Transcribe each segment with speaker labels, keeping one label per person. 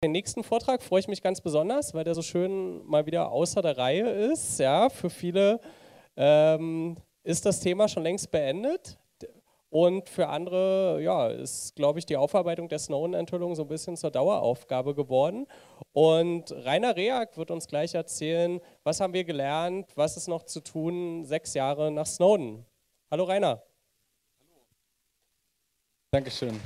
Speaker 1: Den nächsten Vortrag freue ich mich ganz besonders, weil der so schön mal wieder außer der Reihe ist. Ja, für viele ist das Thema schon längst beendet. Und für andere, ja, ist, glaube ich, die Aufarbeitung der Snowden-Enthüllung so ein bisschen zur Daueraufgabe geworden. Und Rainer Reak wird uns gleich erzählen, was haben wir gelernt, was ist noch zu tun 6 Jahre nach Snowden. Hallo Rainer.
Speaker 2: Hallo. Dankeschön.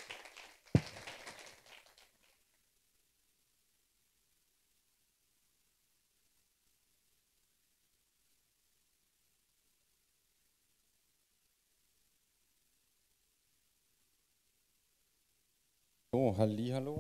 Speaker 2: So, hallihallo.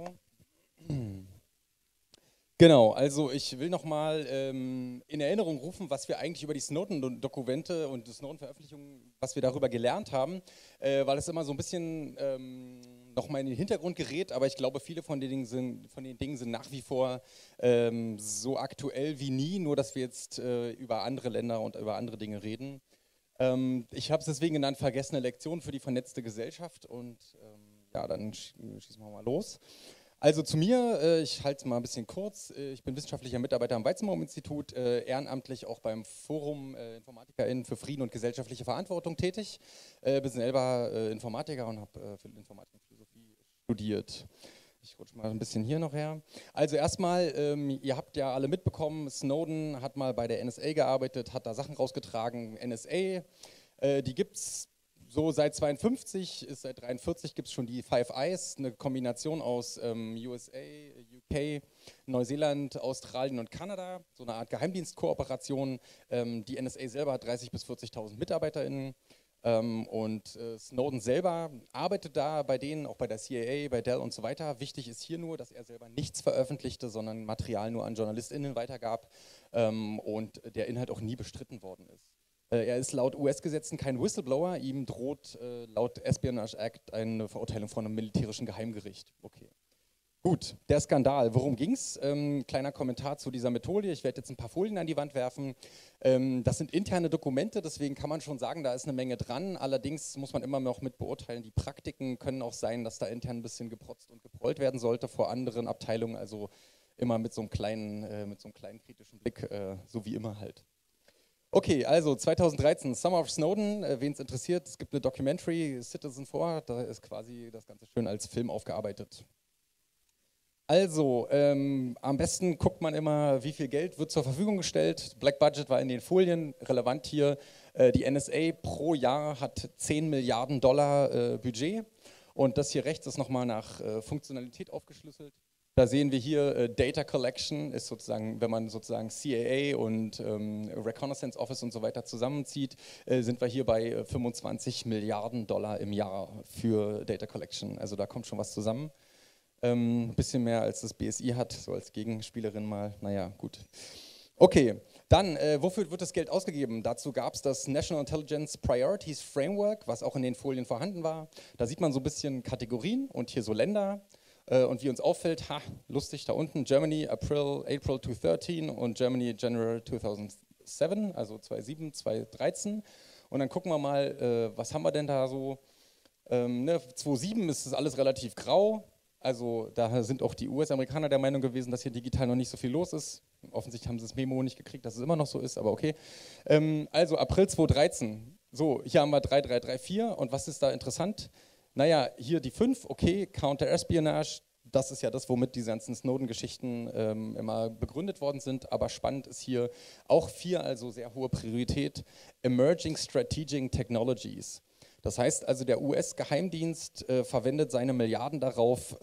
Speaker 2: Genau, also ich will nochmal in Erinnerung rufen, was wir eigentlich über die Snowden-Dokumente und die Snowden-Veröffentlichungen, was wir darüber gelernt haben, weil es immer so ein bisschen nochmal in den Hintergrund gerät, aber ich glaube, viele von den Dingen sind nach wie vor so aktuell wie nie, nur dass wir jetzt über andere Länder und über andere Dinge reden. Ich habe es deswegen genannt, vergessene Lektion für die vernetzte Gesellschaft und ja, dann schießen wir mal los. Also zu mir, ich halte es mal ein bisschen kurz, ich bin wissenschaftlicher Mitarbeiter am Weizenbaum-Institut, ehrenamtlich auch beim Forum InformatikerInnen für Frieden und gesellschaftliche Verantwortung tätig, bin selber Informatiker und habe für Informatik und Philosophie studiert. Ich rutsche mal ein bisschen hier noch her. Also erstmal, ihr habt ja alle mitbekommen, Snowden hat mal bei der NSA gearbeitet, hat da Sachen rausgetragen. NSA, die gibt es so seit 52, seit 43 gibt es schon die Five Eyes, eine Kombination aus USA, UK, Neuseeland, Australien und Kanada, so eine Art Geheimdienstkooperation. Die NSA selber hat 30.000 bis 40.000 MitarbeiterInnen. Und Snowden selber arbeitet da bei denen, auch bei der CIA, bei Dell und so weiter. Wichtig ist hier nur, dass er selber nichts veröffentlichte, sondern Material nur an JournalistInnen weitergab und der Inhalt auch nie bestritten worden ist. Er ist laut US-Gesetzen kein Whistleblower, ihm droht laut Espionage Act eine Verurteilung von einem militärischen Geheimgericht. Okay. Gut, der Skandal. Worum ging es? Kleiner Kommentar zu dieser Methode. Ich werde jetzt ein paar Folien an die Wand werfen. Das sind interne Dokumente, deswegen kann man schon sagen, da ist eine Menge dran. Allerdings muss man immer noch mit beurteilen, die Praktiken können auch sein, dass da intern ein bisschen geprotzt und geprollt werden sollte vor anderen Abteilungen. Also immer mit so einem kleinen kritischen Blick, so wie immer halt. Okay, also 2013, Summer of Snowden, wen es interessiert, es gibt eine Documentary, Citizen 4, da ist quasi das Ganze schön als Film aufgearbeitet. Also, am besten guckt man immer, wie viel Geld wird zur Verfügung gestellt. Black Budget war in den Folien, relevant hier. Die NSA pro Jahr hat 10 Milliarden Dollar Budget und das hier rechts ist nochmal nach Funktionalität aufgeschlüsselt. Da sehen wir hier, Data Collection ist sozusagen, wenn man sozusagen CIA und Reconnaissance Office und so weiter zusammenzieht, sind wir hier bei 25 Milliarden Dollar im Jahr für Data Collection. Also da kommt schon was zusammen. Ein bisschen mehr als das BSI hat, so als Gegenspielerin mal, naja, gut. Okay, dann, wofür wird das Geld ausgegeben? Dazu gab es das National Intelligence Priorities Framework, was auch in den Folien vorhanden war. Da sieht man so ein bisschen Kategorien und hier so Länder. Und wie uns auffällt, lustig da unten, Germany April 2013 und Germany January 2007, also 2007, 2013. Und dann gucken wir mal, was haben wir denn da so? 2007 ist das alles relativ grau. Also da sind auch die US-Amerikaner der Meinung gewesen, dass hier digital noch nicht so viel los ist. Offensichtlich haben sie das Memo nicht gekriegt, dass es immer noch so ist, aber okay. Also April 2013. So, hier haben wir 3334 und was ist da interessant? Naja, hier die 5, okay, Counter-Espionage, das ist ja das, womit diese ganzen Snowden-Geschichten immer begründet worden sind, aber spannend ist hier auch 4, also sehr hohe Priorität, Emerging Strategic Technologies. Das heißt also, der US-Geheimdienst verwendet seine Milliarden darauf,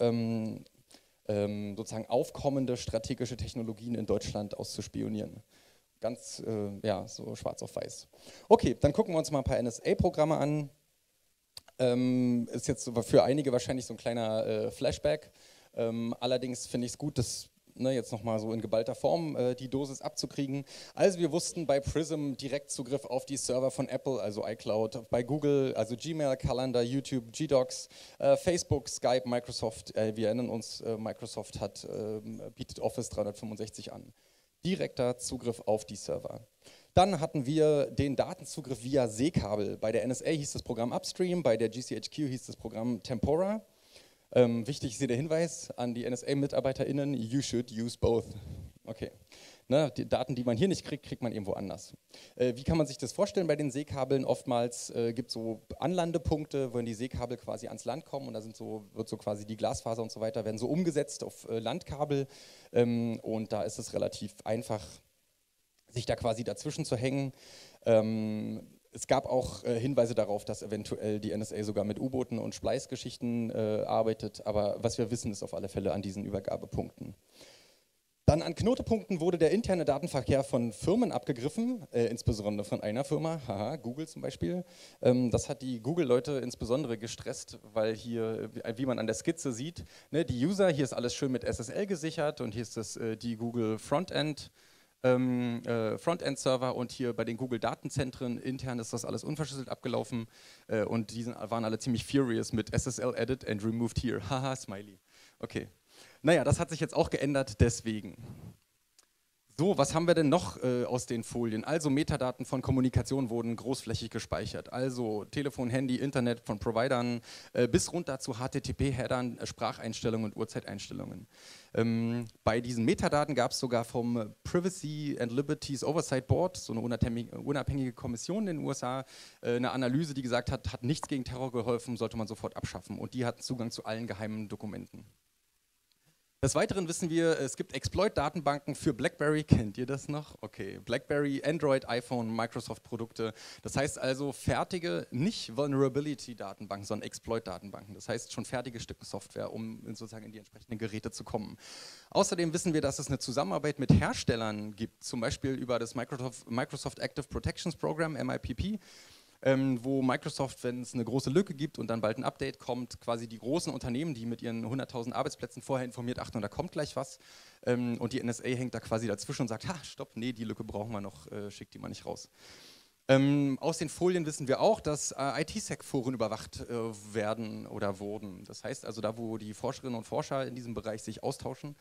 Speaker 2: sozusagen aufkommende strategische Technologien in Deutschland auszuspionieren. Ganz, ja, so schwarz auf weiß. Okay, dann gucken wir uns mal ein paar NSA-Programme an. Ist jetzt für einige wahrscheinlich so ein kleiner Flashback. Allerdings finde ich es gut, dass jetzt nochmal so in geballter Form die Dosis abzukriegen. Also wir wussten bei Prism Direktzugriff auf die Server von Apple, also iCloud, bei Google, also Gmail, Calendar, YouTube, GDocs, Facebook, Skype, Microsoft. Wir erinnern uns, Microsoft bietet Office 365 an. Direkter Zugriff auf die Server. Dann hatten wir den Datenzugriff via Seekabel. Bei der NSA hieß das Programm Upstream, bei der GCHQ hieß das Programm Tempora. Wichtig ist hier der Hinweis an die NSA-MitarbeiterInnen, you should use both. Okay. Ne, die Daten, die man hier nicht kriegt, kriegt man irgendwo anders. Wie kann man sich das vorstellen bei den Seekabeln? Oftmals gibt es so Anlandepunkte, wenn die Seekabel quasi ans Land kommen und da wird so quasi die Glasfaser und so weiter, werden so umgesetzt auf Landkabel und da ist es relativ einfach, sich da quasi dazwischen zu hängen. Es gab auch Hinweise darauf, dass eventuell die NSA sogar mit U-Booten und Spleißgeschichten arbeitet, aber was wir wissen, ist auf alle Fälle an diesen Übergabepunkten. Dann an Knotepunkten wurde der interne Datenverkehr von Firmen abgegriffen, insbesondere von einer Firma, haha, Google zum Beispiel. Das hat die Google-Leute insbesondere gestresst, weil hier, wie man an der Skizze sieht, ne, die User, hier ist alles schön mit SSL gesichert und hier ist das die Google Frontend-Server und hier bei den Google-Datenzentren intern ist das alles unverschlüsselt abgelaufen und die waren alle ziemlich furious mit SSL added and removed here, haha, Smiley. Okay. Naja, das hat sich jetzt auch geändert, deswegen. So, was haben wir denn noch aus den Folien? Also Metadaten von Kommunikation wurden großflächig gespeichert. Also Telefon, Handy, Internet von Providern bis runter zu HTTP-Headern, Spracheinstellungen und Uhrzeiteinstellungen. Bei diesen Metadaten gab es sogar vom Privacy and Liberties Oversight Board, so eine unabhängige Kommission in den USA, eine Analyse, die gesagt hat, hat nichts gegen Terror geholfen, sollte man sofort abschaffen. Und die hatten Zugang zu allen geheimen Dokumenten. Des Weiteren wissen wir, es gibt Exploit-Datenbanken für BlackBerry, kennt ihr das noch? Okay, BlackBerry, Android, iPhone, Microsoft-Produkte. Das heißt also fertige, nicht Vulnerability-Datenbanken, sondern Exploit-Datenbanken. Das heißt schon fertige Stücke Software, um sozusagen in die entsprechenden Geräte zu kommen. Außerdem wissen wir, dass es eine Zusammenarbeit mit Herstellern gibt, zum Beispiel über das Microsoft Active Protections Program, MIPP. Wo Microsoft, wenn es eine große Lücke gibt und dann bald ein Update kommt, quasi die großen Unternehmen, die mit ihren 100.000 Arbeitsplätzen vorher informiert, achten, und da kommt gleich was. Und die NSA hängt da quasi dazwischen und sagt, ha, stopp, nee, die Lücke brauchen wir noch, schickt die mal nicht raus. Aus den Folien wissen wir auch, dass ITsec-Foren überwacht werden oder wurden. Das heißt also, da wo die Forscherinnen und Forscher in diesem Bereich sich austauschen,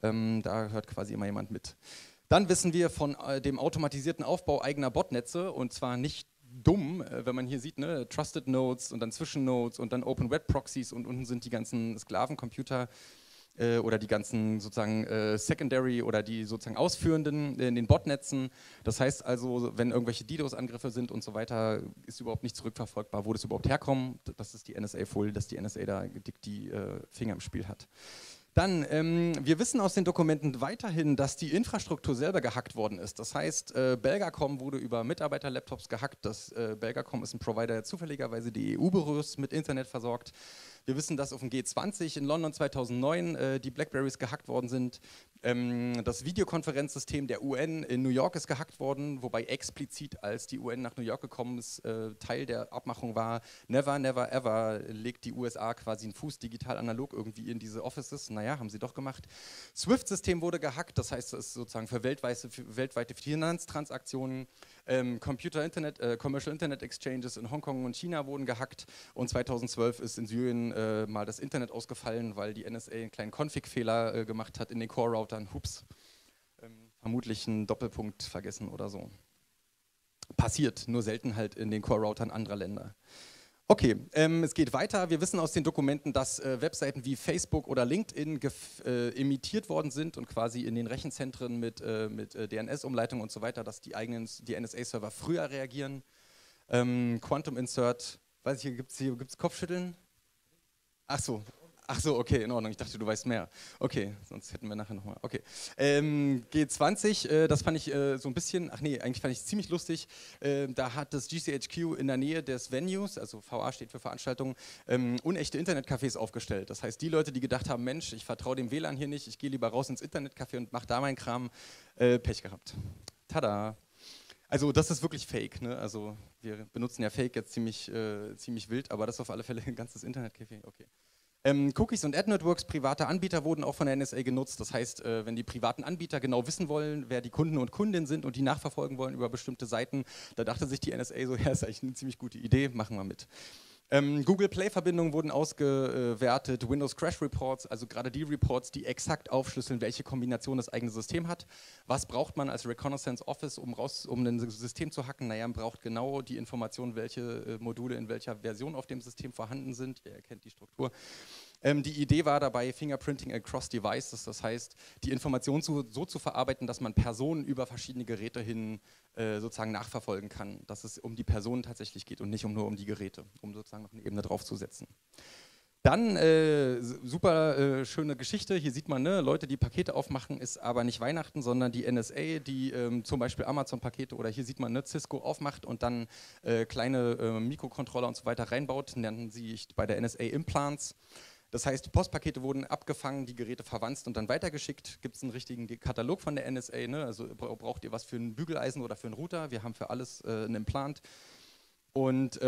Speaker 2: da hört quasi immer jemand mit. Dann wissen wir von dem automatisierten Aufbau eigener Botnetze, und zwar nicht dumm, wenn man hier sieht, ne, Trusted Nodes und dann Zwischennodes und dann Open Web Proxies und unten sind die ganzen Sklavencomputer oder die ganzen sozusagen Secondary oder die sozusagen Ausführenden in den Botnetzen. Das heißt also, wenn irgendwelche DDoS-Angriffe sind und so weiter, ist überhaupt nicht zurückverfolgbar, wo das überhaupt herkommt. Das ist die NSA-Folie, dass die NSA da dick die Finger im Spiel hat. Dann, wir wissen aus den Dokumenten weiterhin, dass die Infrastruktur selber gehackt worden ist. Das heißt, Belgacom wurde über Mitarbeiter-Laptops gehackt. Belgacom ist ein Provider, der zufälligerweise die EU-Büros mit Internet versorgt. Wir wissen, dass auf dem G20 in London 2009 die Blackberries gehackt worden sind. Das Videokonferenzsystem der UN in New York ist gehackt worden, wobei explizit, als die UN nach New York gekommen ist, Teil der Abmachung war, never, never, ever legt die USA quasi einen Fuß digital analog irgendwie in diese Offices. Naja, haben sie doch gemacht. SWIFT-System wurde gehackt, das heißt, es ist sozusagen für weltweite Finanztransaktionen. Commercial Internet Exchanges in Hongkong und China wurden gehackt, und 2012 ist in Syrien mal das Internet ausgefallen, weil die NSA einen kleinen Config-Fehler gemacht hat in den Core-Routern. Hups, vermutlich einen Doppelpunkt vergessen oder so. Passiert, nur selten halt in den Core-Routern anderer Länder. Okay, es geht weiter. Wir wissen aus den Dokumenten, dass Webseiten wie Facebook oder LinkedIn imitiert worden sind und quasi in den Rechenzentren mit DNS-Umleitung und so weiter, dass die NSA-Server früher reagieren. Quantum Insert, weiß ich, gibt's Kopfschütteln? Ach so, okay, in Ordnung. Ich dachte, du weißt mehr. Okay, sonst hätten wir nachher nochmal. Okay. G20, das fand ich so ein bisschen, eigentlich fand ich es ziemlich lustig. Da hat das GCHQ in der Nähe des Venues, also VA steht für Veranstaltungen, unechte Internetcafés aufgestellt. Das heißt, die Leute, die gedacht haben, Mensch, ich vertraue dem WLAN hier nicht, ich gehe lieber raus ins Internetcafé und mache da meinen Kram, Pech gehabt. Tada! Also das ist wirklich Fake, ne? Also wir benutzen ja Fake jetzt ziemlich wild, aber das ist auf alle Fälle ein ganzes Internetcafé, okay. Cookies und Ad-Networks, private Anbieter wurden auch von der NSA genutzt. Das heißt, wenn die privaten Anbieter genau wissen wollen, wer die Kunden und Kundinnen sind und die nachverfolgen wollen über bestimmte Seiten, da dachte sich die NSA so, ja, ist eigentlich eine ziemlich gute Idee, machen wir mit. Google Play-Verbindungen wurden ausgewertet, Windows Crash Reports, also gerade die Reports, die exakt aufschlüsseln, welche Kombination das eigene System hat. Was braucht man als Reconnaissance Office, um ein System zu hacken? Naja, man braucht genau die Information, welche Module in welcher Version auf dem System vorhanden sind. Ihr erkennt die Struktur. Die Idee war dabei Fingerprinting across devices, das heißt, die Information so zu verarbeiten, dass man Personen über verschiedene Geräte hin sozusagen nachverfolgen kann, dass es um die Personen tatsächlich geht und nicht nur um die Geräte, um sozusagen noch eine Ebene draufzusetzen. Dann super schöne Geschichte, hier sieht man, ne, Leute, die Pakete aufmachen, ist aber nicht Weihnachten, sondern die NSA, die zum Beispiel Amazon-Pakete oder hier sieht man, ne, Cisco aufmacht und dann kleine Mikrocontroller und so weiter reinbaut, nennen sie bei der NSA Implants. Das heißt, Postpakete wurden abgefangen, die Geräte verwanzt und dann weitergeschickt. Gibt es einen richtigen Katalog von der NSA, ne? Also braucht ihr was für ein Bügeleisen oder für einen Router? Wir haben für alles ein Implant. Und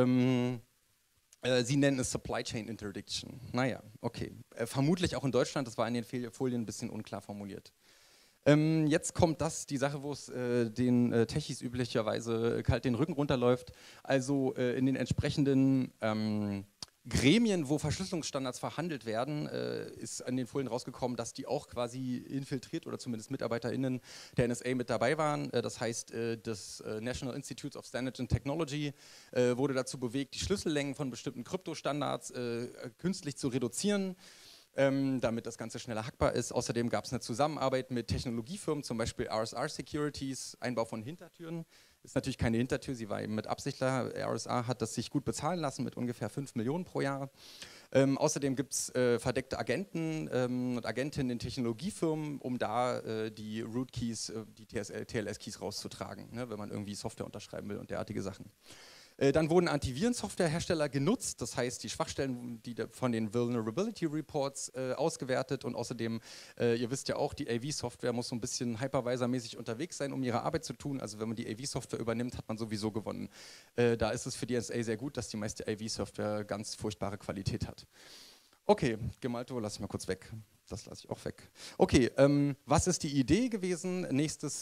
Speaker 2: sie nennen es Supply Chain Interdiction. Naja, okay. Vermutlich auch in Deutschland, das war in den Folien ein bisschen unklar formuliert. Jetzt kommt die Sache, wo es den Techies üblicherweise kalt den Rücken runterläuft. Also in den entsprechenden Gremien, wo Verschlüsselungsstandards verhandelt werden, ist an den Folien rausgekommen, dass die auch quasi infiltriert oder zumindest MitarbeiterInnen der NSA mit dabei waren. Das heißt, das National Institute of Standards and Technology wurde dazu bewegt, die Schlüssellängen von bestimmten Kryptostandards künstlich zu reduzieren, damit das Ganze schneller hackbar ist. Außerdem gab es eine Zusammenarbeit mit Technologiefirmen, zum Beispiel RSA Securities, Einbau von Hintertüren. Ist natürlich keine Hintertür, sie war eben mit Absichtler. RSA hat das sich gut bezahlen lassen mit ungefähr 5 Millionen pro Jahr. Außerdem gibt es verdeckte Agenten und Agentinnen in Technologiefirmen, um da die Root-Keys, die TLS-Keys rauszutragen, ne, wenn man irgendwie Software unterschreiben will und derartige Sachen. Dann wurden Antivirensoftwarehersteller genutzt, das heißt die Schwachstellen von den Vulnerability Reports ausgewertet und außerdem, ihr wisst ja auch, die AV-Software muss so ein bisschen Hypervisor-mäßig unterwegs sein, um ihre Arbeit zu tun. Also wenn man die AV-Software übernimmt, hat man sowieso gewonnen. Da ist es für die NSA sehr gut, dass die meiste AV-Software ganz furchtbare Qualität hat. Okay, Gemalto lasse ich mal kurz weg. Das lasse ich auch weg. Okay, was ist die Idee gewesen? Nächstes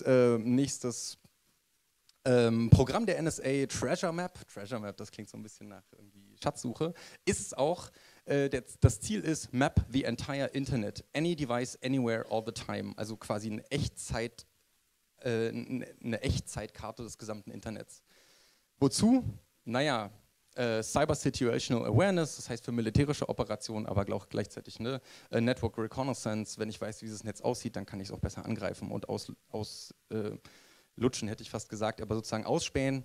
Speaker 2: Programm der NSA, Treasure Map. Treasure Map, das klingt so ein bisschen nach irgendwie Schatzsuche. Ist es auch. Das Ziel ist Map the entire Internet. Any device, anywhere, all the time. Also quasi eine Echtzeitkarte des gesamten Internets. Wozu? Naja, Cyber Situational Awareness, das heißt für militärische Operationen, aber gleichzeitig ne, Network Reconnaissance. Wenn ich weiß, wie dieses Netz aussieht, dann kann ich es auch besser angreifen und lutschen hätte ich fast gesagt, aber sozusagen ausspähen.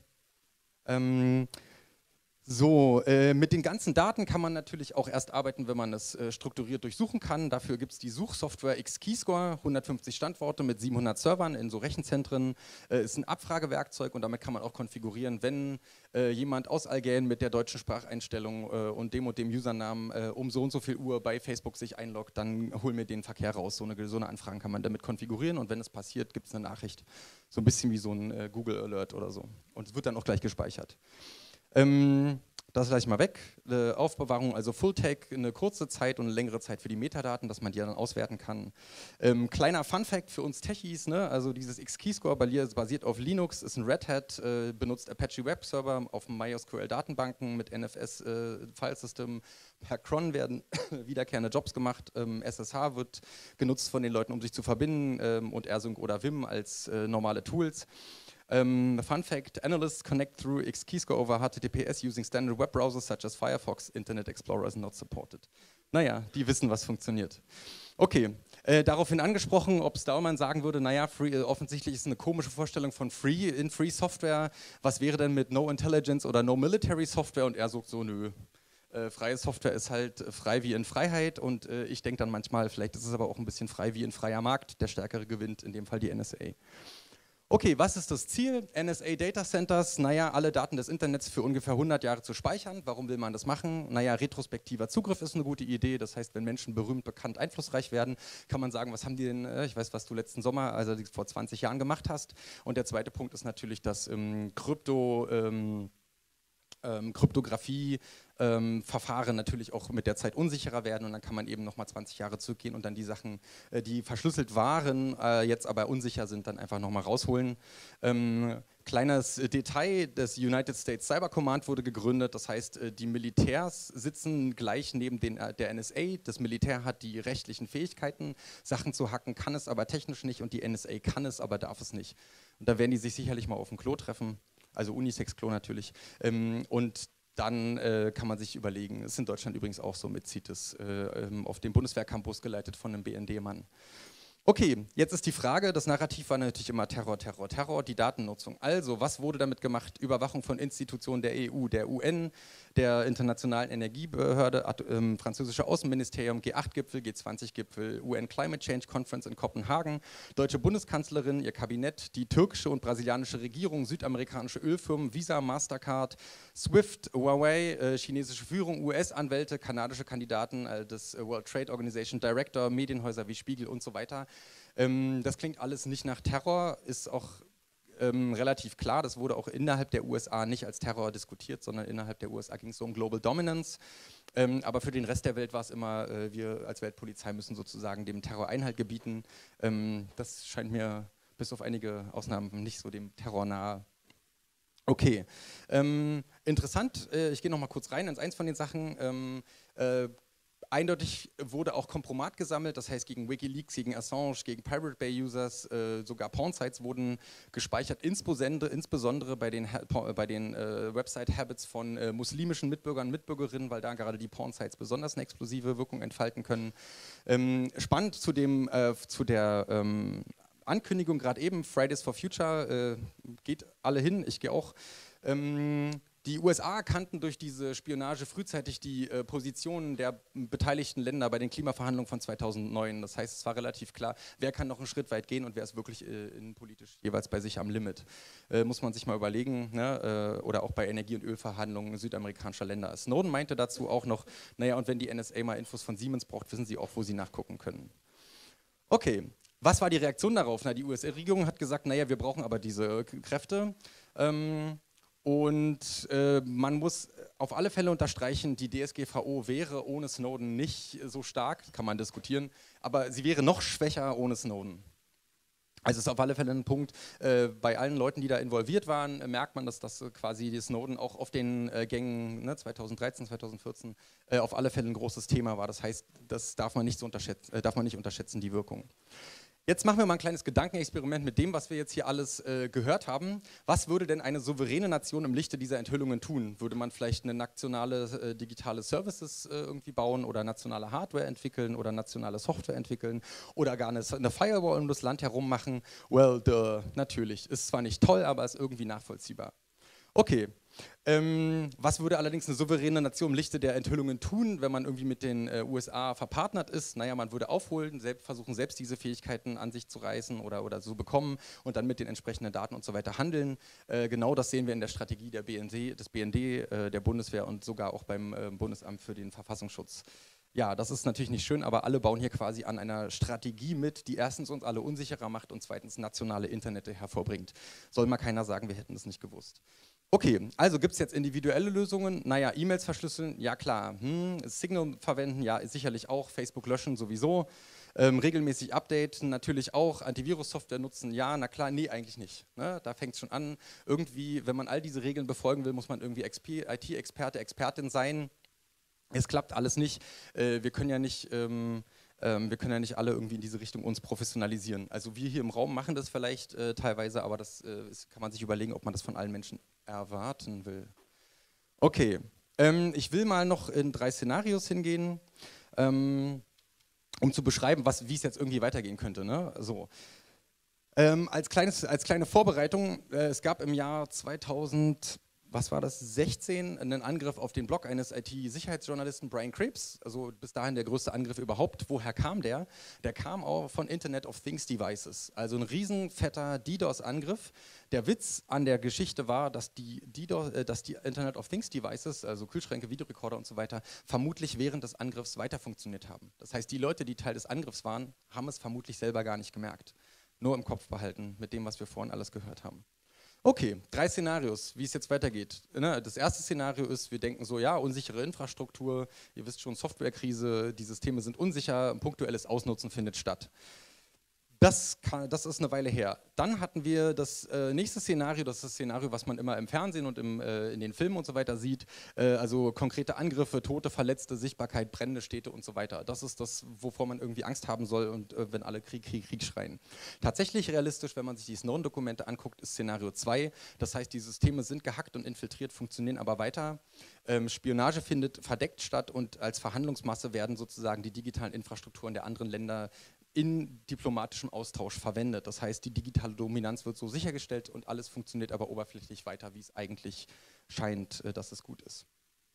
Speaker 2: Mit den ganzen Daten kann man natürlich auch erst arbeiten, wenn man es strukturiert durchsuchen kann. Dafür gibt es die Suchsoftware Xkeyscore, 150 Standorte mit 700 Servern in so Rechenzentren. Ist ein Abfragewerkzeug und damit kann man auch konfigurieren, wenn jemand aus Algän mit der deutschen Spracheinstellung und dem Usernamen um so und so viel Uhr bei Facebook sich einloggt, dann hol mir den Verkehr raus. So eine Anfrage kann man damit konfigurieren und wenn es passiert, gibt es eine Nachricht. So ein bisschen wie so ein Google Alert oder so. Und es wird dann auch gleich gespeichert. Das lasse ich mal weg. Aufbewahrung, also Full-Take, eine kurze Zeit und eine längere Zeit für die Metadaten, dass man die dann auswerten kann. Kleiner Fun-Fact für uns Techies, ne? Also dieses Xkeyscore basiert auf Linux, ist ein Red Hat, benutzt Apache Web Server auf MySQL-Datenbanken mit NFS-Filesystem. Per Cron werden wiederkehrende Jobs gemacht. SSH wird genutzt von den Leuten, um sich zu verbinden und rsync oder Vim als normale Tools. Fun fact, analysts connect through Xkeyscore over HTTPS using standard web browsers such as Firefox. Internet Explorer is not supported. Naja, die wissen, was funktioniert. Okay, daraufhin angesprochen, ob Stallman sagen würde, naja, offensichtlich ist es eine komische Vorstellung von Free Software. Was wäre denn mit No Intelligence oder No Military Software? Und er sagt so, nö. Freie Software ist halt frei wie in Freiheit und ich denke dann manchmal, vielleicht ist es aber auch ein bisschen frei wie in freier Markt. Der Stärkere gewinnt, in dem Fall die NSA. Okay, was ist das Ziel? NSA Data Centers, naja, alle Daten des Internets für ungefähr 100 Jahre zu speichern. Warum will man das machen? Naja, retrospektiver Zugriff ist eine gute Idee. Das heißt, wenn Menschen berühmt, bekannt, einflussreich werden, kann man sagen, was haben die denn, ich weiß, was du letzten Sommer, also vor 20 Jahren gemacht hast. Und der zweite Punkt ist natürlich, dass Kryptographie Verfahren natürlich auch mit der Zeit unsicherer werden und dann kann man eben nochmal 20 Jahre zurückgehen und dann die Sachen, die verschlüsselt waren, jetzt aber unsicher sind, dann einfach nochmal rausholen. Kleines Detail, das United States Cyber Command wurde gegründet, das heißt, die Militärs sitzen gleich neben der NSA, das Militär hat die rechtlichen Fähigkeiten, Sachen zu hacken, kann es aber technisch nicht und die NSA kann es, aber darf es nicht. Und da werden die sich sicherlich mal auf dem Klo treffen. Also Unisex-Klo natürlich. Und dann kann man sich überlegen, ist in Deutschland übrigens auch so mit CITES, auf dem Bundeswehrcampus geleitet von einem BND-Mann. Okay, jetzt ist die Frage, das Narrativ war natürlich immer Terror, Terror, Terror, die Datennutzung. Also, was wurde damit gemacht? Überwachung von Institutionen der EU, der UN, der Internationalen Energiebehörde, französische Außenministerium, G8-Gipfel, G20-Gipfel, UN Climate Change Conference in Kopenhagen, deutsche Bundeskanzlerin, ihr Kabinett, die türkische und brasilianische Regierung, südamerikanische Ölfirmen, Visa, Mastercard, SWIFT, Huawei, chinesische Führung, US-Anwälte, kanadische Kandidaten, das World Trade Organization Director, Medienhäuser wie Spiegel und so weiter. Das klingt alles nicht nach Terror, ist auch relativ klar, das wurde auch innerhalb der USA nicht als Terror diskutiert, sondern innerhalb der USA ging es so um Global Dominance. Aber für den Rest der Welt war es immer, wir als Weltpolizei müssen sozusagen dem Terror Einhalt gebieten. Das scheint mir bis auf einige Ausnahmen nicht so dem Terror nahe. Okay, interessant, ich gehe noch mal kurz rein ins eins von den Sachen. Eindeutig wurde auch Kompromat gesammelt, das heißt gegen Wikileaks, gegen Assange, gegen Pirate Bay Users, sogar Pornsites wurden gespeichert, insbesondere bei den Website-Habits von muslimischen Mitbürgern und Mitbürgerinnen, weil da gerade die Pornsites besonders eine explosive Wirkung entfalten können. Spannend zu der Ankündigung gerade eben, Fridays for Future, geht alle hin, ich gehe auch. Die USA erkannten durch diese Spionage frühzeitig die Positionen der beteiligten Länder bei den Klimaverhandlungen von 2009. Das heißt, es war relativ klar, wer kann noch einen Schritt weit gehen und wer ist wirklich innenpolitisch jeweils bei sich am Limit. Muss man sich mal überlegen, ne? Oder auch bei Energie- und Ölverhandlungen südamerikanischer Länder. Snowden meinte dazu auch noch, naja, und wenn die NSA mal Infos von Siemens braucht, wissen sie auch, wo sie nachgucken können. Okay, was war die Reaktion darauf? Na, die US-Regierung hat gesagt, naja, wir brauchen aber diese Kräfte. Und man muss auf alle Fälle unterstreichen, die DSGVO wäre ohne Snowden nicht so stark, kann man diskutieren, aber sie wäre noch schwächer ohne Snowden. Also es ist auf alle Fälle ein Punkt, bei allen Leuten, die da involviert waren, merkt man, dass das quasi die Snowden auch auf den Gängen 2013, 2014 auf alle Fälle ein großes Thema war. Das heißt, das darf man nicht unterschätzen, die Wirkung. Jetzt machen wir mal ein kleines Gedankenexperiment mit dem, was wir jetzt hier alles gehört haben. Was würde denn eine souveräne Nation im Lichte dieser Enthüllungen tun? Würde man vielleicht eine nationale digitale Services irgendwie bauen oder nationale Hardware entwickeln oder nationale Software entwickeln oder gar eine Firewall um das Land herum machen? Well, natürlich. Ist zwar nicht toll, aber ist irgendwie nachvollziehbar. Okay. Was würde allerdings eine souveräne Nation im Lichte der Enthüllungen tun, wenn man irgendwie mit den USA verpartnert ist? Naja, man würde aufholen, versuchen selbst diese Fähigkeiten an sich zu reißen oder so bekommen und dann mit den entsprechenden Daten und so weiter handeln. Genau das sehen wir in der Strategie des BND, der Bundeswehr und sogar auch beim Bundesamt für den Verfassungsschutz. Ja, das ist natürlich nicht schön, aber alle bauen hier quasi an einer Strategie mit, die erstens uns alle unsicherer macht und zweitens nationale Internete hervorbringt. Soll mal keiner sagen, wir hätten das nicht gewusst. Okay, also gibt es jetzt individuelle Lösungen? Naja, E-Mails verschlüsseln, ja klar. Signal verwenden, ja sicherlich auch. Facebook löschen sowieso. Regelmäßig updaten, natürlich auch. Antivirus-Software nutzen, ja, na klar, nee, eigentlich nicht. Ne? Da fängt es schon an. Irgendwie, wenn man all diese Regeln befolgen will, muss man irgendwie IT-Experte, Expertin sein. Es klappt alles nicht. Wir können ja nicht alle irgendwie in diese Richtung uns professionalisieren. Also wir hier im Raum machen das vielleicht teilweise, aber das kann man sich überlegen, ob man das von allen Menschen erwarten will. Okay, ich will mal noch in 3 Szenarios hingehen, um zu beschreiben, wie es jetzt irgendwie weitergehen könnte. Ne? So. Als kleine Vorbereitung, es gab im Jahr 2016 einen Angriff auf den Blog eines IT-Sicherheitsjournalisten Brian Krebs, also bis dahin der größte Angriff überhaupt. Woher kam der? Der kam auch von Internet of Things Devices, also ein riesenfetter DDoS-Angriff. Der Witz an der Geschichte war, dass die Internet of Things Devices, also Kühlschränke, Videorekorder und so weiter, vermutlich während des Angriffs weiter funktioniert haben. Das heißt, die Leute, die Teil des Angriffs waren, haben es vermutlich selber gar nicht gemerkt. Nur im Kopf behalten mit dem, was wir vorhin alles gehört haben. Okay, 3 Szenarios, wie es jetzt weitergeht. Das erste Szenario ist, wir denken so, ja, unsichere Infrastruktur, ihr wisst schon, Softwarekrise, die Systeme sind unsicher, punktuelles Ausnutzen findet statt. Das ist eine Weile her. Dann hatten wir das nächste Szenario, das ist das Szenario, was man immer im Fernsehen und in den Filmen und so weiter sieht, also konkrete Angriffe, Tote, Verletzte, Sichtbarkeit, brennende Städte und so weiter. Das ist das, wovor man irgendwie Angst haben soll und wenn alle Krieg, Krieg, Krieg schreien. Tatsächlich realistisch, wenn man sich die Snowden-Dokumente anguckt, ist Szenario 2. Das heißt, die Systeme sind gehackt und infiltriert, funktionieren aber weiter. Spionage findet verdeckt statt und als Verhandlungsmasse werden sozusagen die digitalen Infrastrukturen der anderen Länder in diplomatischem Austausch verwendet. Das heißt, die digitale Dominanz wird so sichergestellt und alles funktioniert aber oberflächlich weiter, wie es eigentlich scheint, dass es gut ist.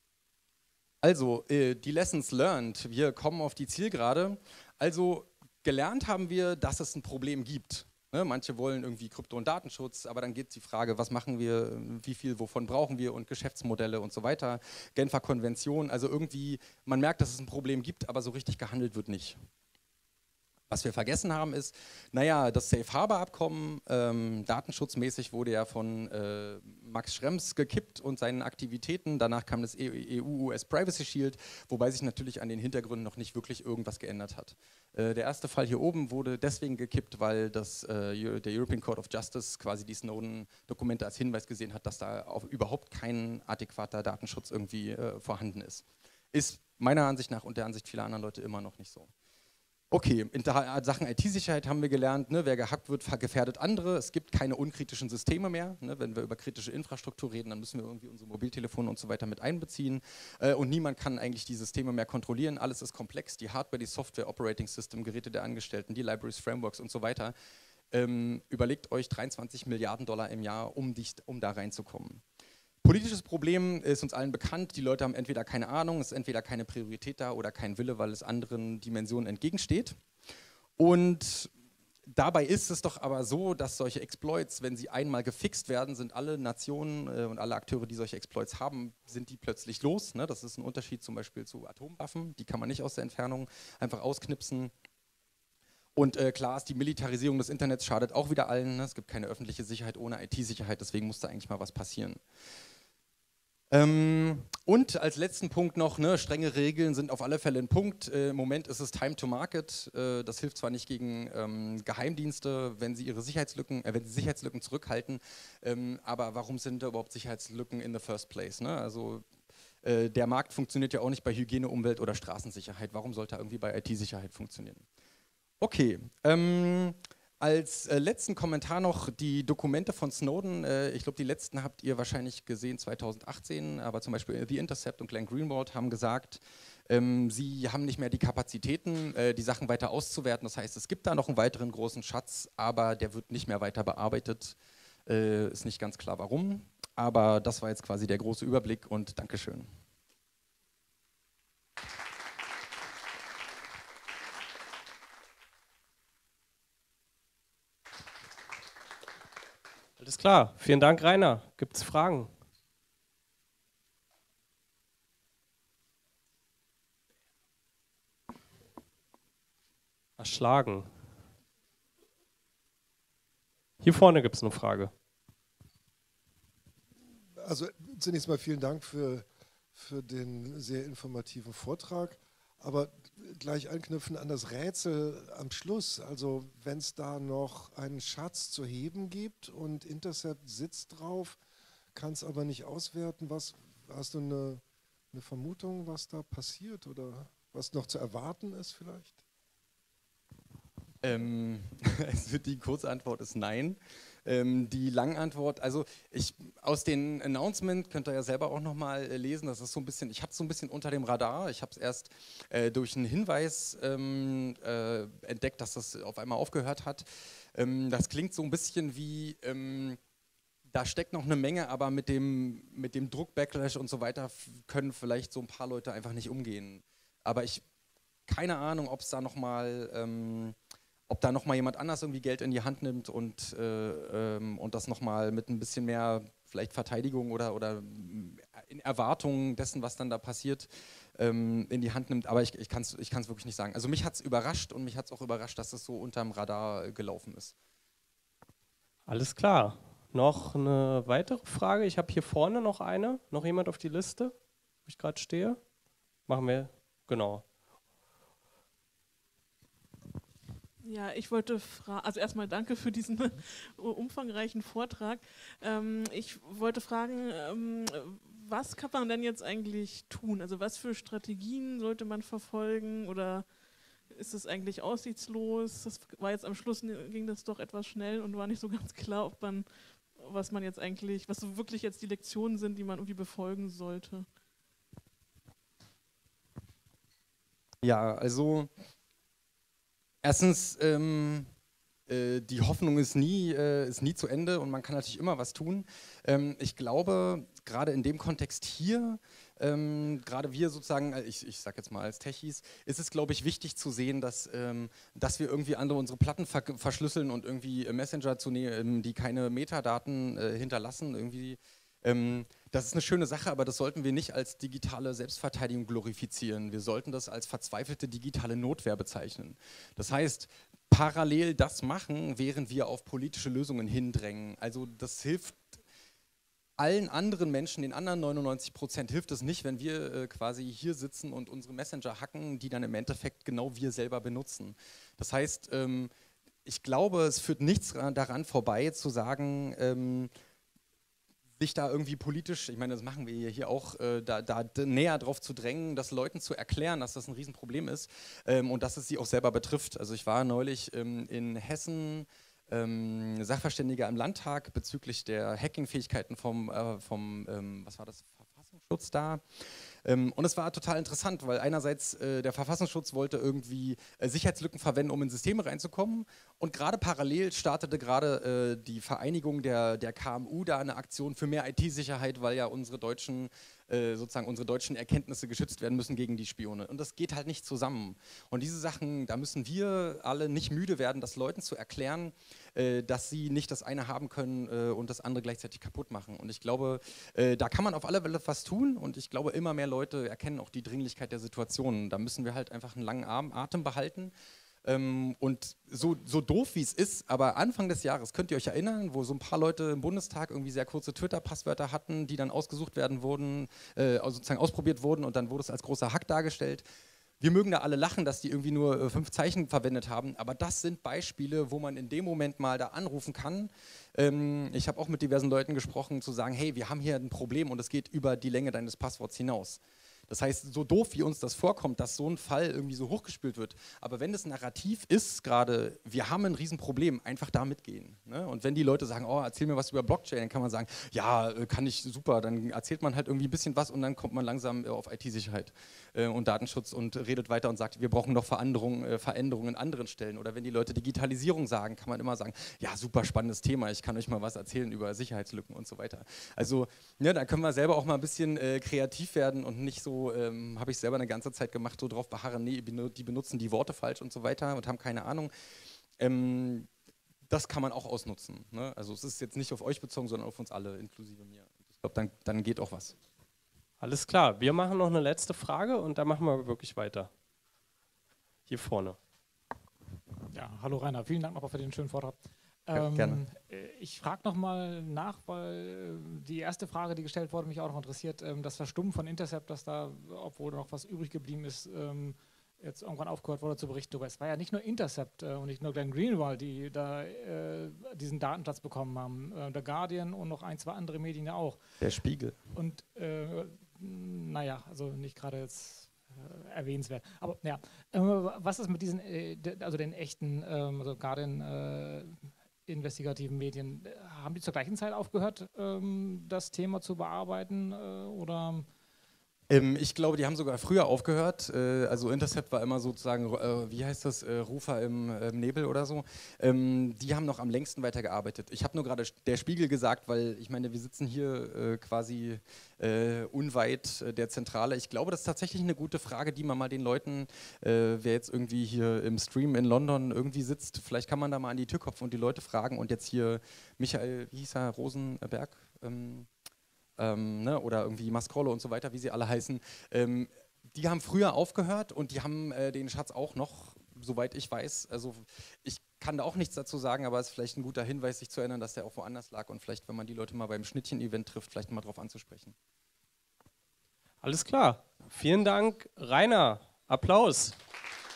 Speaker 2: Also, die Lessons learned. Wir kommen auf die Zielgerade. Also, gelernt haben wir, dass es ein Problem gibt. Ne? Manche wollen irgendwie Krypto- und Datenschutz, aber dann geht es die Frage, was machen wir, wie viel, wovon brauchen wir und Geschäftsmodelle und so weiter. Genfer Konvention, also irgendwie, man merkt, dass es ein Problem gibt, aber so richtig gehandelt wird nicht. Was wir vergessen haben ist, naja, das Safe Harbor Abkommen, datenschutzmäßig wurde ja von Max Schrems gekippt und seinen Aktivitäten. Danach kam das EU-US Privacy Shield, wobei sich natürlich an den Hintergründen noch nicht wirklich irgendwas geändert hat. Der erste Fall hier oben wurde deswegen gekippt, weil der European Court of Justice quasi die Snowden-Dokumente als Hinweis gesehen hat, dass da überhaupt kein adäquater Datenschutz irgendwie vorhanden ist. Ist meiner Ansicht nach und der Ansicht vieler anderer Leute immer noch nicht so. Okay, in Sachen IT-Sicherheit haben wir gelernt, ne, wer gehackt wird, gefährdet andere. Es gibt keine unkritischen Systeme mehr. Ne, wenn wir über kritische Infrastruktur reden, dann müssen wir irgendwie unsere Mobiltelefone und so weiter mit einbeziehen. Und niemand kann eigentlich die Systeme mehr kontrollieren. Alles ist komplex. Die Hardware, die Software, Operating System, Geräte der Angestellten, die Libraries, Frameworks und so weiter. Überlegt euch 23 Milliarden Dollar im Jahr, um da reinzukommen. Politisches Problem ist uns allen bekannt, die Leute haben entweder keine Ahnung, es ist entweder keine Priorität da oder kein Wille, weil es anderen Dimensionen entgegensteht. Und dabei ist es doch aber so, dass solche Exploits, wenn sie einmal gefixt werden, sind alle Nationen und alle Akteure, die solche Exploits haben, sind die plötzlich los. Ne? Das ist ein Unterschied zum Beispiel zu Atomwaffen, die kann man nicht aus der Entfernung einfach ausknipsen. Und klar ist, die Militarisierung des Internets schadet auch wieder allen. Ne? Es gibt keine öffentliche Sicherheit ohne IT-Sicherheit, deswegen muss da eigentlich mal was passieren. Und als letzten Punkt noch, ne, strenge Regeln sind auf alle Fälle ein Punkt. Im Moment ist es Time to Market. Das hilft zwar nicht gegen Geheimdienste, wenn sie Sicherheitslücken zurückhalten, aber warum sind da überhaupt Sicherheitslücken in the first place? Ne? Also der Markt funktioniert ja auch nicht bei Hygiene, Umwelt oder Straßensicherheit. Warum sollte er irgendwie bei IT-Sicherheit funktionieren? Okay. Als letzten Kommentar noch die Dokumente von Snowden. Ich glaube, die letzten habt ihr wahrscheinlich gesehen 2018, aber zum Beispiel The Intercept und Glenn Greenwald haben gesagt, sie haben nicht mehr die Kapazitäten, die Sachen weiter auszuwerten. Das heißt, es gibt da noch einen weiteren großen Schatz, aber der wird nicht mehr weiter bearbeitet. Ist nicht ganz klar, warum. Aber das war jetzt quasi der große Überblick und Dankeschön.
Speaker 1: Alles klar. Vielen Dank, Rainer. Gibt es Fragen? Erschlagen. Hier vorne gibt es eine Frage.
Speaker 3: Also zunächst mal vielen Dank für den sehr informativen Vortrag. Aber gleich anknüpfen an das Rätsel am Schluss, also wenn es da noch einen Schatz zu heben gibt und Intercept sitzt drauf, kann es aber nicht auswerten, hast du eine Vermutung, was da passiert oder was noch zu erwarten ist vielleicht?
Speaker 2: Also die kurze Antwort ist nein. Die lange Antwort, also aus den Announcement könnt ihr ja selber auch nochmal lesen, das ist so ein bisschen, ich habe es so ein bisschen unter dem Radar, ich habe es erst durch einen Hinweis entdeckt, dass das auf einmal aufgehört hat. Das klingt so ein bisschen wie, da steckt noch eine Menge, aber mit dem Druck, Backlash und so weiter können vielleicht so ein paar Leute einfach nicht umgehen. Aber keine Ahnung, ob da noch mal jemand anders irgendwie Geld in die Hand nimmt und das nochmal mit ein bisschen mehr vielleicht Verteidigung oder in Erwartung dessen, was dann da passiert, in die Hand nimmt. Aber ich kann es wirklich nicht sagen. Also mich hat es überrascht und mich hat es auch überrascht, dass es so unterm Radar gelaufen ist.
Speaker 1: Alles klar. Noch eine weitere Frage? Ich habe hier vorne noch eine. Noch jemand auf die Liste, wo ich gerade stehe? Machen wir, genau.
Speaker 4: Ja, ich wollte fragen, also erstmal danke für diesen umfangreichen Vortrag. Ich wollte fragen, was kann man denn jetzt eigentlich tun? Also was für Strategien sollte man verfolgen oder ist es eigentlich aussichtslos? Das war jetzt am Schluss, ging das doch etwas schnell und war nicht so ganz klar, ob man, was man jetzt eigentlich, was so wirklich jetzt die Lektionen sind, die man irgendwie befolgen sollte.
Speaker 2: Ja, also erstens, die Hoffnung ist nie zu Ende und man kann natürlich immer was tun. Ich glaube, gerade in dem Kontext hier, gerade wir sozusagen, ich sage jetzt mal als Techies, ist es, glaube ich, wichtig zu sehen, dass wir irgendwie unsere Platten verschlüsseln und irgendwie Messenger zu nehmen, die keine Metadaten hinterlassen, irgendwie. Das ist eine schöne Sache, aber das sollten wir nicht als digitale Selbstverteidigung glorifizieren. Wir sollten das als verzweifelte digitale Notwehr bezeichnen. Das heißt, parallel das machen, während wir auf politische Lösungen hindrängen. Also das hilft allen anderen Menschen, den anderen 99% hilft es nicht, wenn wir quasi hier sitzen und unsere Messenger hacken, die dann im Endeffekt genau wir selber benutzen. Das heißt, ich glaube, es führt nichts daran vorbei zu sagen, sich da irgendwie politisch, ich meine, das machen wir hier auch, da näher drauf zu drängen, das Leuten zu erklären, dass das ein Riesenproblem ist und dass es sie auch selber betrifft. Also ich war neulich in Hessen Sachverständiger im Landtag bezüglich der Hacking-Fähigkeiten vom was war das, Verfassungsschutz da. Und es war total interessant, weil einerseits der Verfassungsschutz wollte irgendwie Sicherheitslücken verwenden, um in Systeme reinzukommen. Und gerade parallel startete gerade die Vereinigung der KMU da eine Aktion für mehr IT-Sicherheit, weil ja unsere deutschen Erkenntnisse geschützt werden müssen gegen die Spione. Und das geht halt nicht zusammen. Und diese Sachen, da müssen wir alle nicht müde werden, das Leuten zu erklären, dass sie nicht das eine haben können und das andere gleichzeitig kaputt machen. Und ich glaube, da kann man auf alle Fälle was tun. Und ich glaube, immer mehr Leute erkennen auch die Dringlichkeit der Situation. Da müssen wir halt einfach einen langen Atem behalten. Und so doof wie es ist, aber Anfang des Jahres, könnt ihr euch erinnern, wo so ein paar Leute im Bundestag irgendwie sehr kurze Twitter-Passwörter hatten, die dann ausgesucht werden wurden, sozusagen ausprobiert wurden und dann wurde es als großer Hack dargestellt. Wir mögen da alle lachen, dass die irgendwie nur 5 Zeichen verwendet haben, aber das sind Beispiele, wo man in dem Moment mal da anrufen kann. Ich habe auch mit diversen Leuten gesprochen, zu sagen, hey, wir haben hier ein Problem und es geht über die Länge deines Passworts hinaus. Das heißt, so doof wie uns das vorkommt, dass so ein Fall irgendwie so hochgespielt wird, aber wenn das Narrativ ist gerade, wir haben ein Riesenproblem, einfach da mitgehen. Ne? Und wenn die Leute sagen, oh, erzähl mir was über Blockchain, dann kann man sagen, ja, kann ich, super, dann erzählt man halt irgendwie ein bisschen was und dann kommt man langsam auf IT-Sicherheit und Datenschutz und redet weiter und sagt, wir brauchen noch Veränderungen an anderen Stellen. Oder wenn die Leute Digitalisierung sagen, kann man immer sagen, ja, super spannendes Thema, ich kann euch mal was erzählen über Sicherheitslücken und so weiter. Also, ja, da können wir selber auch mal ein bisschen kreativ werden und nicht so habe ich selber eine ganze Zeit gemacht, so drauf beharren, nee, die benutzen die Worte falsch und so weiter und haben keine Ahnung. Das kann man auch ausnutzen. Ne? Also es ist jetzt nicht auf euch bezogen, sondern auf uns alle, inklusive mir. Ich glaube, dann geht auch was.
Speaker 1: Alles klar, wir machen noch eine letzte Frage und dann machen wir wirklich weiter. Hier vorne.
Speaker 5: Ja, hallo Rainer, vielen Dank nochmal für den schönen Vortrag.
Speaker 2: Gerne.
Speaker 5: Ich frage nochmal nach, weil die erste Frage, die gestellt wurde, mich auch noch interessiert, das Verstummen von Intercept, dass da, obwohl noch was übrig geblieben ist, jetzt irgendwann aufgehört wurde zu berichten. Aber es war ja nicht nur Intercept und nicht nur Glenn Greenwald, die da diesen Datenschatz bekommen haben. Der Guardian und noch 1, 2 andere Medien ja auch.
Speaker 2: Der Spiegel.
Speaker 5: Und naja, also nicht gerade jetzt erwähnenswert. Aber ja, was ist mit diesen, also den echten, also Guardian, investigativen Medien, haben die zur gleichen Zeit aufgehört, das Thema zu bearbeiten oder?
Speaker 2: Ich glaube, die haben sogar früher aufgehört. Also Intercept war immer sozusagen, wie heißt das, Rufer im Nebel oder so. Die haben noch am längsten weitergearbeitet. Ich habe nur gerade der Spiegel gesagt, weil ich meine, wir sitzen hier quasi unweit der Zentrale. Ich glaube, das ist tatsächlich eine gute Frage, die man mal den Leuten, wer jetzt irgendwie hier im Stream in London irgendwie sitzt, vielleicht kann man da mal an die Tür klopfen und die Leute fragen und jetzt hier Michael, wie hieß er, Rosenberg, ne, oder irgendwie Mascrollo und so weiter, wie sie alle heißen, die haben früher aufgehört und die haben den Schatz auch noch, soweit ich weiß, also ich kann da auch nichts dazu sagen, aber es ist vielleicht ein guter Hinweis, sich zu erinnern, dass der auch woanders lag und vielleicht, wenn man die Leute mal beim Schnittchen-Event trifft, vielleicht mal drauf anzusprechen.
Speaker 1: Alles klar. Vielen Dank, Rainer. Applaus.